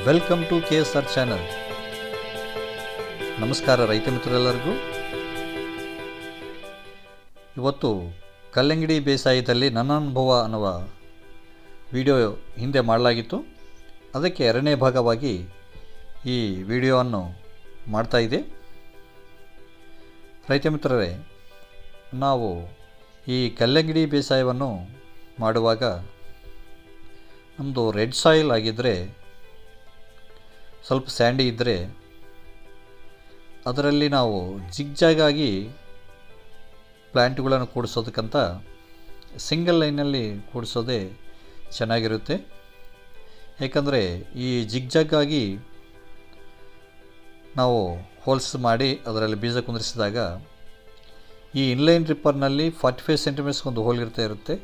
Welcome to KSR channel. ನಮಸ್ಕಾರ ರೈತ ಮಿತ್ರರೆಲ್ಲರಿಗೂ. ಇವತ್ತು ಕಲ್ಲಂಗಡಿ ಬೇಸಾಯದಲ್ಲಿ ನನ್ನ ಅನುಭವ ಅನ್ನುವ ವಿಡಿಯೋ ಹಿಂದೆ ಮಾಡಲಾಗಿತ್ತು. ಅದಕ್ಕೆ ಎರಡನೇ ಭಾಗವಾಗಿ ಈ ವಿಡಿಯೋವನ್ನು ಮಾಡ್ತಾ ಇದೆ. ರೈತ ಮಿತ್ರರೇ, ನಾವು ಈ ಕಲ್ಲಂಗಡಿ ಬೇಸಾಯವನ್ನು ಮಾಡುವಾಗ ನಮ್ಮದು ರೆಡ್ ಸಾಯಿಲ್ ಆಗಿದ್ದರೆ, ಸ್ವಲ್ಪ ಸ್ಯಾಂಡಿ ಇದ್ದರೆ ಅದರಲ್ಲಿ ನಾವು ಜಿಗ್ಜಾಗಾಗಿ ಪ್ಲ್ಯಾಂಟ್ಗಳನ್ನು ಕೂಡಿಸೋದಕ್ಕಂತ ಸಿಂಗಲ್ ಲೈನಲ್ಲಿ ಕೂಡಿಸೋದೇ ಚೆನ್ನಾಗಿರುತ್ತೆ. ಏಕೆಂದರೆ ಈ ಜಿಗ್ಜಾಗಾಗಿ ನಾವು ಹೋಲ್ಸ್ ಮಾಡಿ ಅದರಲ್ಲಿ ಬೀಜ ಕುಂದಿರಿಸಿದಾಗ ಈ ಇನ್ಲೈನ್ ಡ್ರಿಪ್ಪರ್ನಲ್ಲಿ 45 ಸೆಂಟಿಮೀಟರ್ಸ್ ಒಂದು ಹೋಲ್ ಇರುತ್ತೆ.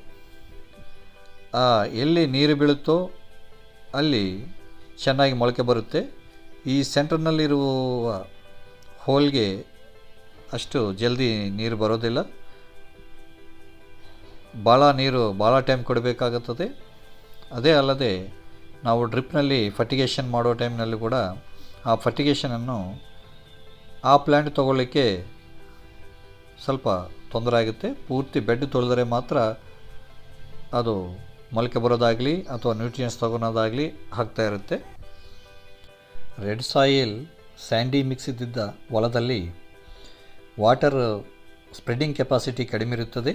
ಎಲ್ಲಿ ನೀರು ಬೀಳುತ್ತೋ ಅಲ್ಲಿ ಚೆನ್ನಾಗಿ ಮೊಳಕೆ ಬರುತ್ತೆ. ಈ ಸೆಂಟರ್ನಲ್ಲಿರುವ ಹೋಲ್ಗೆ ಅಷ್ಟು ಜಲ್ದಿ ನೀರು ಬರೋದಿಲ್ಲ. ಭಾಳ ಟೈಮ್ ಕೊಡಬೇಕಾಗುತ್ತದೆ. ಅದೇ ಅಲ್ಲದೆ ನಾವು ಡ್ರಿಪ್ನಲ್ಲಿ ಫರ್ಟಿಗೇಷನ್ ಮಾಡೋ ಟೈಮ್ನಲ್ಲಿ ಕೂಡ ಆ ಫರ್ಟಿಗೇಷನನ್ನು ಆ ಪ್ಲ್ಯಾಂಟ್ ತೊಗೊಳ್ಳಿಕ್ಕೆ ಸ್ವಲ್ಪ ತೊಂದರೆ ಆಗುತ್ತೆ. ಪೂರ್ತಿ ಬೆಡ್ ತೊಳೆದರೆ ಮಾತ್ರ ಅದು ಮೊಳಕೆ ಬರೋದಾಗಲಿ ಅಥವಾ ನ್ಯೂಟ್ರಿಯೆಂಟ್ಸ್ ತಗೊಳೋದಾಗಲಿ ಆಗ್ತಾ ಇರುತ್ತೆ. ರೆಡ್ ಸಾಯಿಲ್ ಸ್ಯಾಂಡಿ ಮಿಕ್ಸ್ ಇದ್ದಿದ್ದ ಹೊಲದಲ್ಲಿ ವಾಟರ್ ಸ್ಪ್ರೆಡ್ಡಿಂಗ್ ಕೆಪಾಸಿಟಿ ಕಡಿಮೆ ಇರುತ್ತದೆ.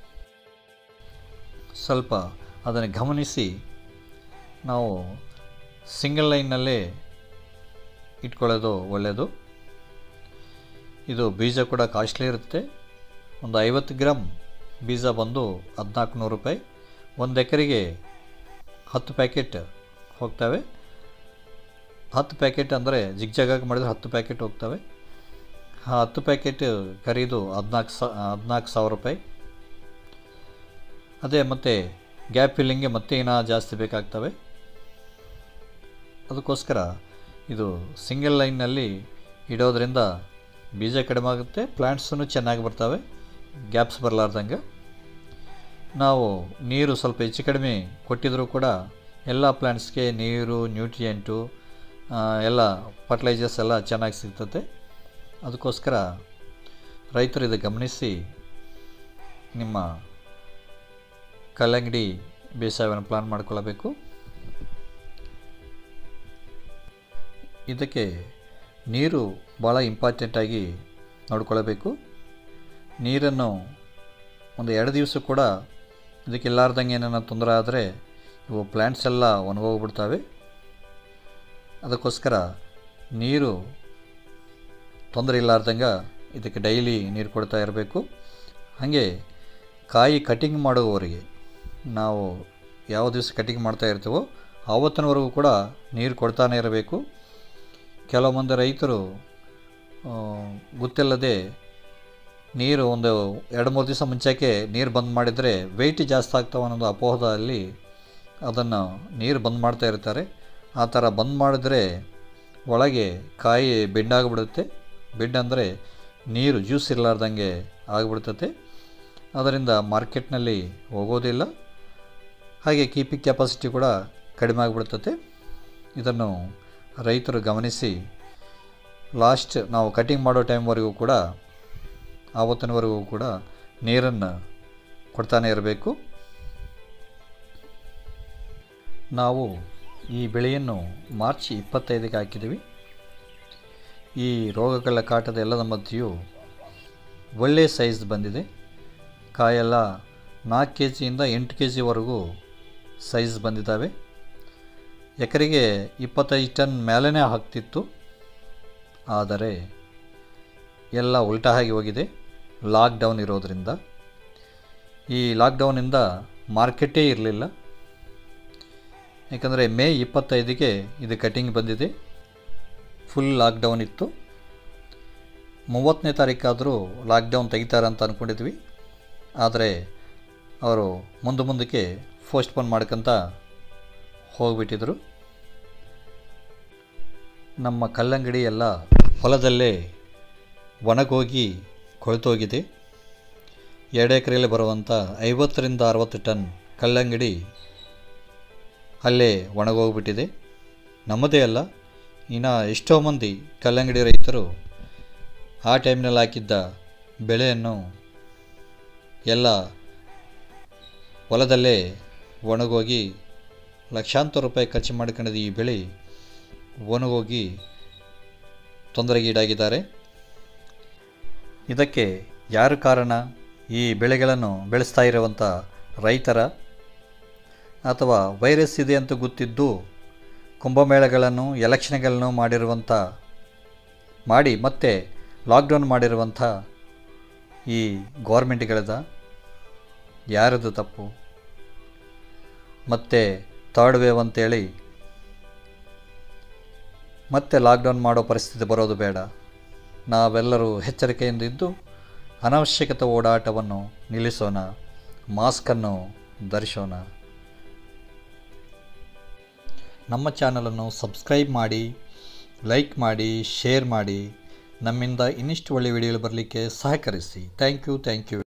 ಸ್ವಲ್ಪ ಅದನ್ನು ಗಮನಿಸಿ ನಾವು ಸಿಂಗಲ್ ಲೈನ್ನಲ್ಲೇ ಇಟ್ಕೊಳ್ಳೋದು ಒಳ್ಳೆಯದು. ಇದು ಬೀಜ ಕೂಡ ಕಾಸ್ಟ್ಲಿ ಇರುತ್ತೆ. ಒಂದು 50 ಗ್ರಾಮ್ ಬೀಜ ಬಂದು 1400 ರೂಪಾಯಿ. 1 ಎಕರೆಗೆ 10 ಪ್ಯಾಕೆಟ್ ಹೋಗ್ತವೆ. 10 ಪ್ಯಾಕೆಟ್ ಅಂದರೆ ಜಿಗ್ಜಾಗಾಗಿ ಮಾಡಿದರೆ 10 ಪ್ಯಾಕೆಟ್ ಹೋಗ್ತವೆ. 10 ಪ್ಯಾಕೆಟ್ ಖರೀದು 14,000 ರೂಪಾಯಿ. ಅದೇ ಮತ್ತು ಗ್ಯಾಪ್ ಫಿಲ್ಲಿಂಗ್ಗೆ ಮತ್ತೆ ಇನ್ನೂ ಜಾಸ್ತಿ ಬೇಕಾಗ್ತವೆ. ಅದಕ್ಕೋಸ್ಕರ ಇದು ಸಿಂಗಲ್ ಲೈನ್ನಲ್ಲಿ ಇಡೋದ್ರಿಂದ ಬೀಜ ಕಡಿಮೆ ಆಗುತ್ತೆ, ಪ್ಲ್ಯಾಂಟ್ಸೂ ಚೆನ್ನಾಗಿ ಬರ್ತವೆ, ಗ್ಯಾಪ್ಸ್ ಬರಲಾರ್ದಂಗೆ. ನಾವು ನೀರು ಸ್ವಲ್ಪ ಹೆಚ್ಚು ಕಡಿಮೆ ಕೊಟ್ಟಿದ್ದರೂ ಕೂಡ ಎಲ್ಲ ಪ್ಲ್ಯಾಂಟ್ಸ್ಗೆ ನೀರು, ನ್ಯೂಟ್ರಿಯೆಂಟು, ಎಲ್ಲ ಫರ್ಟಿಲೈಸರ್ಸ್ ಎಲ್ಲ ಚೆನ್ನಾಗಿ ಸಿಗ್ತದೆ. ಅದಕ್ಕೋಸ್ಕರ ರೈತರು ಇದು ಗಮನಿಸಿ ನಿಮ್ಮ ಕಲ್ಲಂಗಡಿ ಬೇಸಾಯವನ್ನು ಪ್ಲಾನ್ ಮಾಡಿಕೊಳ್ಳಬೇಕು. ಇದಕ್ಕೆ ನೀರು ಭಾಳ ಇಂಪಾರ್ಟೆಂಟಾಗಿ ನೋಡಿಕೊಳ್ಳಬೇಕು. ನೀರನ್ನು ಒಂದು 2 ದಿವಸ ಕೂಡ ಇದಕ್ಕೆ ಇಲ್ಲಾರ್ದಂಗೆ ಏನಾರ ತೊಂದರೆ ಆದರೆ ಇವು ಪ್ಲ್ಯಾಂಟ್ಸ್ ಎಲ್ಲ ಒಣಗೋಗ್ಬಿಡ್ತವೆ. ಅದಕ್ಕೋಸ್ಕರ ನೀರು ತೊಂದರೆ ಇಲ್ಲಾರ್ದಂಗೆ ಇದಕ್ಕೆ ಡೈಲಿ ನೀರು ಕೊಡ್ತಾ ಇರಬೇಕು. ಹಾಗೆ ಕಾಯಿ ಕಟಿಂಗ್ ಮಾಡುವವರಿಗೆ ನಾವು ಯಾವ ದಿವಸ ಕಟಿಂಗ್ ಮಾಡ್ತಾ ಇರ್ತೀವೋ ಆವತ್ತಿನವರೆಗೂ ಕೂಡ ನೀರು ಕೊಡ್ತಾನೆ ಇರಬೇಕು. ಕೆಲವು ಮಂದಿ ರೈತರು ಗೊತ್ತಿಲ್ಲದೆ ನೀರು ಒಂದು 2-3 ದಿವಸ ಮುಂಚೆಗೆ ನೀರು ಬಂದ್ ಮಾಡಿದರೆ ವೆಯ್ಟ್ ಜಾಸ್ತಿ ಆಗ್ತಾವೆ ಅನ್ನೋದು ಅಪೋಹದಲ್ಲಿ ಅದನ್ನು ನೀರು ಬಂದ್ ಮಾಡ್ತಾ ಇರ್ತಾರೆ. ಆ ಥರ ಬಂದ್ ಮಾಡಿದ್ರೆ ಒಳಗೆ ಕಾಯಿ ಬೆಂಡಾಗಿಬಿಡುತ್ತೆ. ಬೆಂಡ್ ಅಂದರೆ ನೀರು ಜ್ಯೂಸ್ ಇರಲಾರ್ದಂಗೆ ಆಗಿಬಿಡ್ತತೆ. ಅದರಿಂದ ಮಾರ್ಕೆಟ್ನಲ್ಲಿ ಹೋಗೋದಿಲ್ಲ. ಹಾಗೆ ಕೀಪಿಂಗ್ ಕೆಪಾಸಿಟಿ ಕೂಡ ಕಡಿಮೆ ಆಗಿಬಿಡ್ತತೆ. ಇದನ್ನು ರೈತರು ಗಮನಿಸಿ ಲಾಸ್ಟ್ ನಾವು ಕಟಿಂಗ್ ಮಾಡೋ ಟೈಮ್ವರೆಗೂ ಕೂಡ ಆವತ್ತಿನವರೆಗೂ ಕೂಡ ನೀರನ್ನು ಕೊಡ್ತಾನೆ ಇರಬೇಕು. ನಾವು ಈ ಬೆಳೆಯನ್ನು ಮಾರ್ಚ್ 25ಕ್ಕೆ ಹಾಕಿದ್ದೀವಿ. ಈ ರೋಗಗಳ ಕಾಟದ ಎಲ್ಲದ ಮಧ್ಯೆಯೂ ಒಳ್ಳೆಯ ಸೈಜ್ ಬಂದಿದೆ. ಕಾಯೆಲ್ಲ 4 kg-ಯಿಂದ 8 kg-ವರೆಗೂ ಸೈಜ್ ಬಂದಿದ್ದಾವೆ. ಎಕರೆಗೆ 25 ಟನ್ ಮೇಲೇ ಆಗ್ತಿತ್ತು. ಆದರೆ ಎಲ್ಲ ಉಲ್ಟಾ ಆಗಿ ಹೋಗಿದೆ ಲಾಕ್ಡೌನ್ ಇರೋದರಿಂದ. ಈ ಲಾಕ್ಡೌನಿಂದ ಮಾರ್ಕೆಟೇ ಇರಲಿಲ್ಲ. ಯಾಕಂದರೆ ಮೇ 25ಗೆ ಇದು ಕಟಿಂಗ್ ಬಂದಿದೆ. ಫುಲ್ ಲಾಕ್ಡೌನ್ ಇತ್ತು. 30ನೇ ತಾರೀಕಾದರೂ ಲಾಕ್ಡೌನ್ ತೆಗಿತಾರೆ ಅಂತ ಅಂದ್ಕೊಂಡಿದ್ವಿ. ಆದರೆ ಅವರು ಮುಂದಕ್ಕೆ ಪೋಸ್ಟ್ಪೋನ್ ಮಾಡ್ಕೊಂತ ಹೋಗಿಬಿಟ್ಟಿದ್ರು. ನಮ್ಮ ಕಲ್ಲಂಗಡಿ ಎಲ್ಲ ಹೊಲದಲ್ಲೇ ಒಣಗೋಗಿ ಕೊಳೆತೋಗಿದೆ. 2 ಎಕರೆಯಲ್ಲಿ ಬರುವಂಥ 50-60 ಟನ್ ಕಲ್ಲಂಗಡಿ ಅಲ್ಲೇ ಒಣಗೋಗ್ಬಿಟ್ಟಿದೆ. ನಮ್ಮದೇ ಅಲ್ಲ, ಇನ್ನು ಎಷ್ಟೋ ಮಂದಿ ಕಲ್ಲಂಗಡಿ ರೈತರು ಆ ಟೈಮ್ನಲ್ಲಿ ಹಾಕಿದ್ದ ಬೆಳೆಯನ್ನು ಎಲ್ಲ ಹೊಲದಲ್ಲೇ ಒಣಗೋಗಿ ಲಕ್ಷಾಂತರ ರೂಪಾಯಿ ಖರ್ಚು ಮಾಡ್ಕೊಂಡಿದ್ದ ಈ ಬೆಳೆ ಒಣಗೋಗಿ ತೊಂದರೆಗೀಡಾಗಿದ್ದಾರೆ. ಇದಕ್ಕೆ ಯಾರು ಕಾರಣ? ಈ ಬೆಳೆಗಳನ್ನು ಬೆಳೆಸ್ತಾ ಇರುವಂಥ ರೈತರ, ಅಥವಾ ವೈರಸ್ ಇದೆ ಅಂತ ಗೊತ್ತಿದ್ದು ಕುಂಭಮೇಳಗಳನ್ನು ಎಲೆಕ್ಷನ್ಗಳನ್ನು ಮಾಡಿ ಮತ್ತೆ ಲಾಕ್ಡೌನ್ ಮಾಡಿರುವಂಥ ಈ ಗೌರ್ಮೆಂಟ್ಗಳದ? ಯಾರದು ತಪ್ಪು? ಮತ್ತೆ ಥರ್ಡ್ ವೇವ್ ಅಂತೇಳಿ ಮತ್ತೆ ಲಾಕ್ಡೌನ್ ಮಾಡೋ ಪರಿಸ್ಥಿತಿ ಬರೋದು ಬೇಡ. ನಾವೆಲ್ಲರೂ ಎಚ್ಚರಿಕೆಯಿಂದ ಇದ್ದು ಅನವಶ್ಯಕತೆ ಓಡಾಟವನ್ನು ನಿಲ್ಲಿಸೋಣ, ಮಾಸ್ಕನ್ನು ಧರಿಸೋಣ. ನಮ್ಮ ಚಾನಲನ್ನು ಸಬ್ಸ್ಕ್ರೈಬ್ ಮಾಡಿ, ಲೈಕ್ ಮಾಡಿ, ಶೇರ್ ಮಾಡಿ. ನಮ್ಮಿಂದ ಇನ್ನಿಷ್ಟು ಒಳ್ಳೆಯ ವಿಡಿಯೋಗಳು ಬರಲಿಕ್ಕೆ ಸಹಕರಿಸಿ. Thank you.